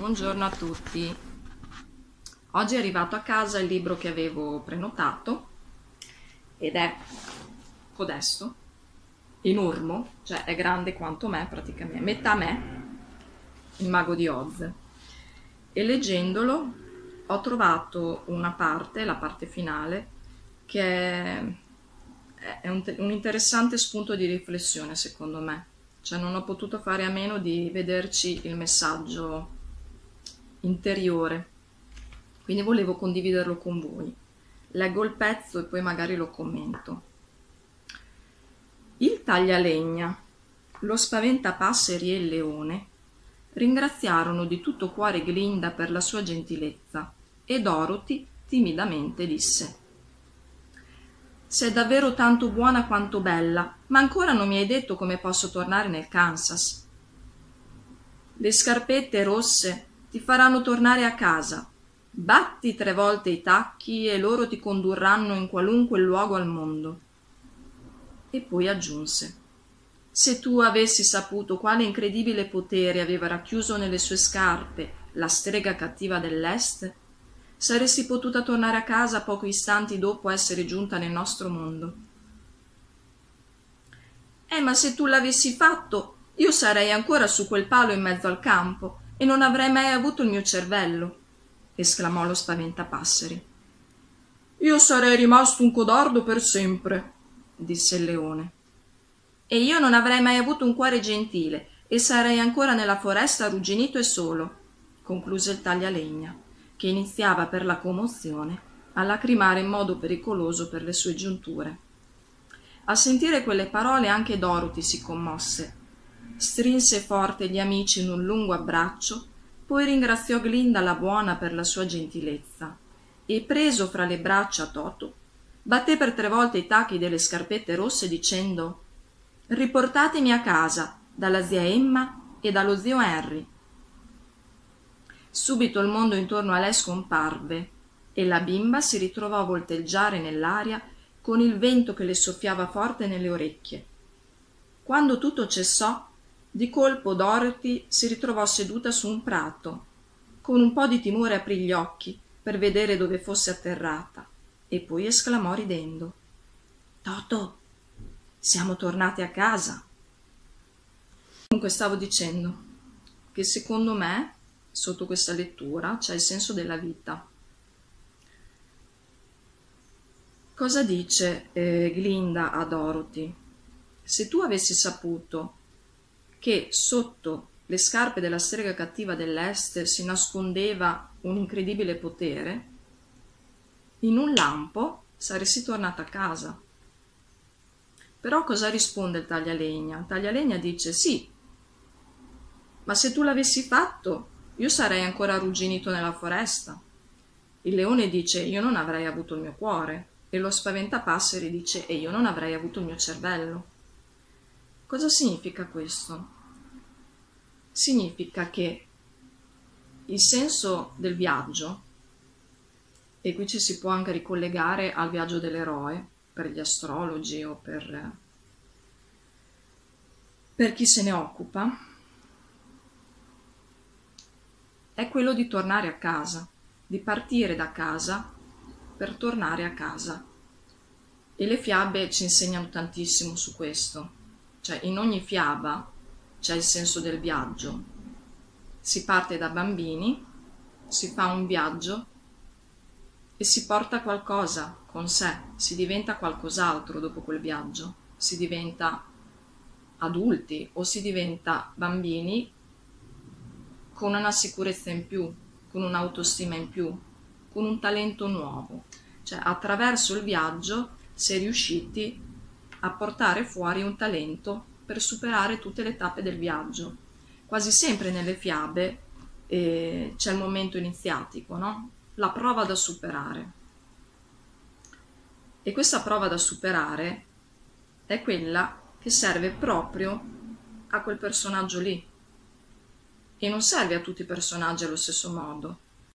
Buongiorno a tutti. Oggi è arrivato a casa il libro che avevo prenotato ed è codesto, enorme, cioè è grande quanto me praticamente, metà me, Il Mago di Oz. E leggendolo ho trovato una parte, la parte finale, che è un interessante spunto di riflessione secondo me. Cioè non ho potuto fare a meno di vederci il messaggio interiore, quindi volevo condividerlo con voi. Leggo il pezzo e poi magari lo commento. Il taglialegna, lo spaventapasseri e il leone ringraziarono di tutto cuore Glinda per la sua gentilezza e Dorothy timidamente disse: «Sei davvero tanto buona quanto bella, ma ancora non mi hai detto come posso tornare nel Kansas». «Le scarpette rosse ti faranno tornare a casa. Batti 3 volte i tacchi e loro ti condurranno in qualunque luogo al mondo». E poi aggiunse: «Se tu avessi saputo quale incredibile potere aveva racchiuso nelle sue scarpe la strega cattiva dell'Est, saresti potuta tornare a casa pochi istanti dopo essere giunta nel nostro mondo». Ma se tu l'avessi fatto, io sarei ancora su quel palo in mezzo al campo e non avrei mai avuto il mio cervello», esclamò lo spaventapasseri. «Io sarei rimasto un codardo per sempre», disse il leone. «E io non avrei mai avuto un cuore gentile e sarei ancora nella foresta arrugginito e solo», concluse il taglialegna, che iniziava per la commozione a lacrimare in modo pericoloso per le sue giunture. A sentire quelle parole anche Dorothy si commosse. Strinse forte gli amici in un lungo abbraccio, poi ringraziò Glinda la buona per la sua gentilezza e, preso fra le braccia Toto, batté per 3 volte i tacchi delle scarpette rosse dicendo: «Riportatemi a casa dalla zia Emma e dallo zio Henry». Subito il mondo intorno a lei scomparve e la bimba si ritrovò a volteggiare nell'aria con il vento che le soffiava forte nelle orecchie. Quando tutto cessò, di colpo Dorothy si ritrovò seduta su un prato. Con un po' di timore aprì gli occhi per vedere dove fosse atterrata e poi esclamò ridendo: «Toto, siamo tornate a casa». Comunque stavo dicendo che secondo me sotto questa lettura c'è il senso della vita. Cosa dice Glinda a Dorothy? Se tu avessi saputo che sotto le scarpe della strega cattiva dell'Est si nascondeva un incredibile potere, in un lampo saresti tornata a casa. Però cosa risponde il taglialegna? Il taglialegna dice: «Sì, ma se tu l'avessi fatto, io sarei ancora arrugginito nella foresta». Il leone dice: «Io non avrei avuto il mio cuore». E lo spaventapasseri dice: «E io non avrei avuto il mio cervello». Cosa significa questo? Significa che il senso del viaggio, e qui ci si può anche ricollegare al viaggio dell'eroe per gli astrologi o per chi se ne occupa, è quello di tornare a casa, di partire da casa per tornare a casa. E le fiabe ci insegnano tantissimo su questo. Cioè, in ogni fiaba c'è il senso del viaggio. Si parte da bambini, si fa un viaggio e si porta qualcosa con sé, si diventa qualcos'altro dopo quel viaggio, si diventa adulti o si diventa bambini con una sicurezza in più, con un'autostima in più, con un talento nuovo. Cioè, attraverso il viaggio si è riusciti a portare fuori un talento per superare tutte le tappe del viaggio. Quasi sempre nelle fiabe c'è il momento iniziatico, no? La prova da superare. E questa prova da superare è quella che serve proprio a quel personaggio lì. E non serve a tutti i personaggi allo stesso modo.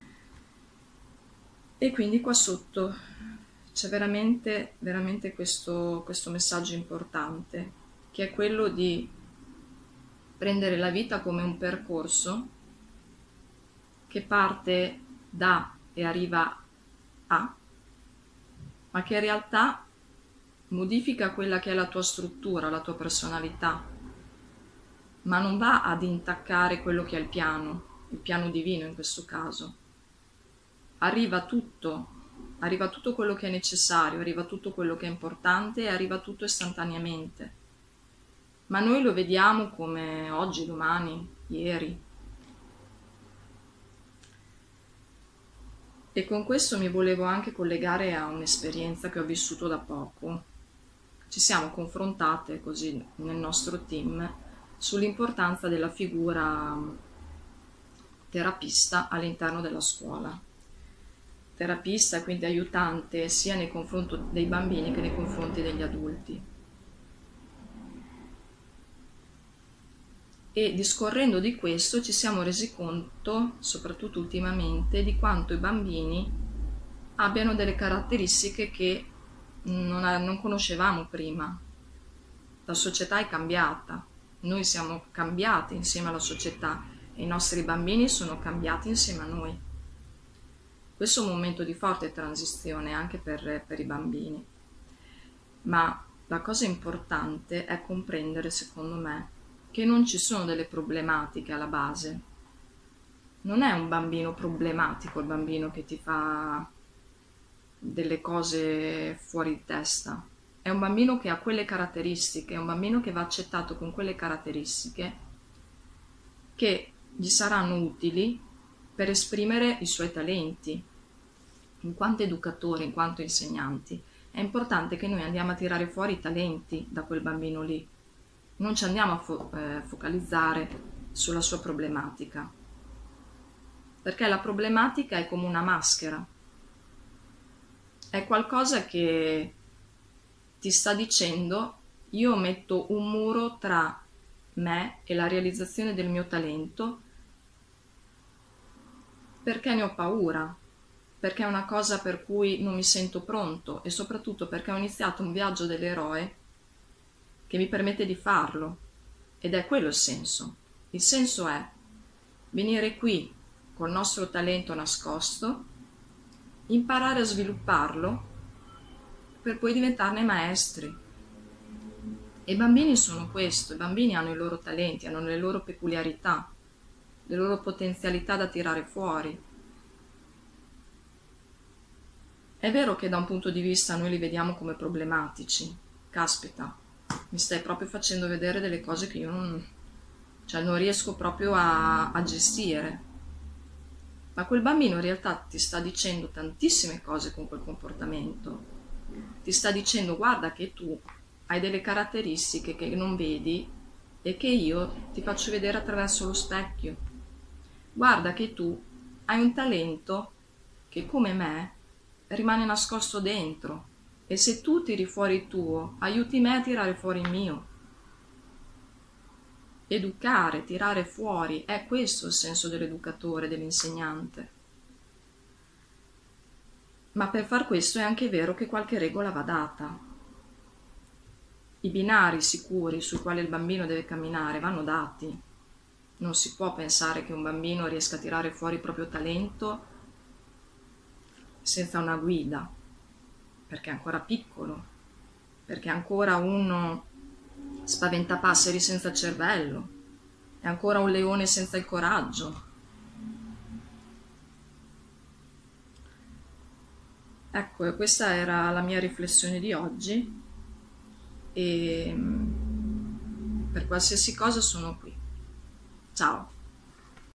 E quindi qua sotto c'è veramente questo messaggio importante, che è quello di prendere la vita come un percorso che parte da e arriva a, ma che in realtà modifica quella che è la tua struttura, la tua personalità, ma non va ad intaccare quello che è il piano divino in questo caso. Arriva tutto quello che è necessario, arriva tutto quello che è importante e arriva tutto istantaneamente. Ma noi lo vediamo come oggi, domani, ieri. E con questo mi volevo anche collegare a un'esperienza che ho vissuto da poco. Ci siamo confrontate così nel nostro team sull'importanza della figura terapista all'interno della scuola. Terapista, quindi aiutante sia nei confronti dei bambini che nei confronti degli adulti. E discorrendo di questo ci siamo resi conto, soprattutto ultimamente, di quanto i bambini abbiano delle caratteristiche che non conoscevamo prima. La società è cambiata, noi siamo cambiati insieme alla società e i nostri bambini sono cambiati insieme a noi. Questo è un momento di forte transizione anche per i bambini, ma la cosa importante è comprendere, secondo me, che non ci sono delle problematiche alla base. Non è un bambino problematico il bambino che ti fa delle cose fuori di testa. È un bambino che ha quelle caratteristiche, è un bambino che va accettato con quelle caratteristiche che gli saranno utili per esprimere i suoi talenti. In quanto educatori, in quanto insegnanti, è importante che noi andiamo a tirare fuori i talenti da quel bambino lì. Non ci andiamo a focalizzare sulla sua problematica, perché la problematica è come una maschera, è qualcosa che ti sta dicendo: io metto un muro tra me e la realizzazione del mio talento perché ne ho paura, perché è una cosa per cui non mi sento pronto e soprattutto perché ho iniziato un viaggio dell'eroe che mi permette di farlo, ed è quello il senso. Il senso è venire qui col nostro talento nascosto, imparare a svilupparlo per poi diventarne maestri. E i bambini sono questo, i bambini hanno i loro talenti, hanno le loro peculiarità, le loro potenzialità da tirare fuori. È vero che da un punto di vista noi li vediamo come problematici, caspita, mi stai proprio facendo vedere delle cose che io non riesco proprio a gestire. Ma quel bambino in realtà ti sta dicendo tantissime cose con quel comportamento. Ti sta dicendo: guarda che tu hai delle caratteristiche che non vedi e che io ti faccio vedere attraverso lo specchio. Guarda che tu hai un talento che, come me, rimane nascosto dentro. E se tu tiri fuori il tuo, aiuti me a tirare fuori il mio. Educare, tirare fuori, è questo il senso dell'educatore, dell'insegnante. Ma per far questo è anche vero che qualche regola va data. I binari sicuri sui quali il bambino deve camminare vanno dati. Non si può pensare che un bambino riesca a tirare fuori il proprio talento senza una guida, perché è ancora piccolo, perché è ancora uno spaventapasseri senza cervello, è ancora un leone senza il coraggio. Ecco, e questa era la mia riflessione di oggi e per qualsiasi cosa sono qui. Ciao!